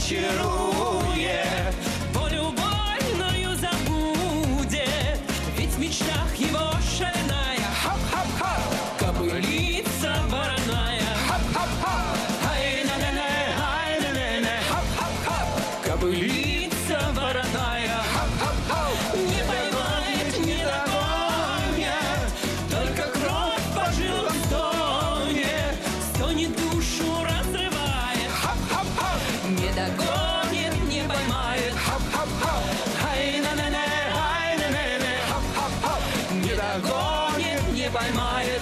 очарует, волю больную забудет, ведь в мечтах его шальная кобылица вороная. Кобылица вороная. Не поймает, не догонит, только кровь по жилам стонет, стонет, душу разрывает. Не догонит, не поймает. Не догонит, не поймает.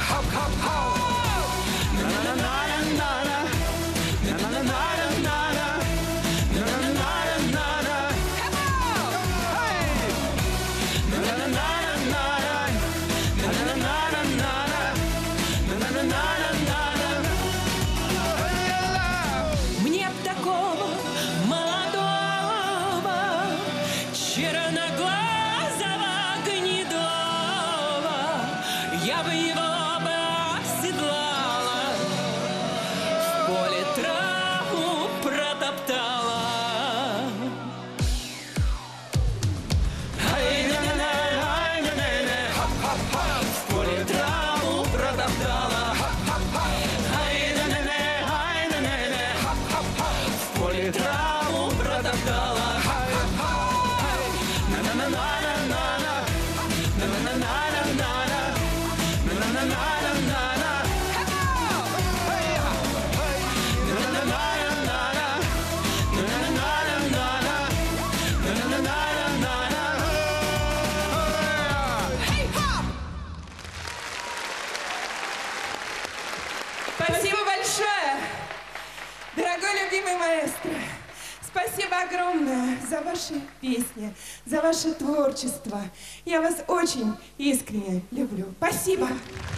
Мне б такого молодого, черноглазого, гнедого, я бы его бы оседлала, в поле траву протоптала. В поле траву протоптала. В поле траву протоптала. Спасибо большое, дорогой любимый маэстро. Спасибо огромное за ваши песни, за ваше творчество. Я вас очень искренне люблю. Спасибо.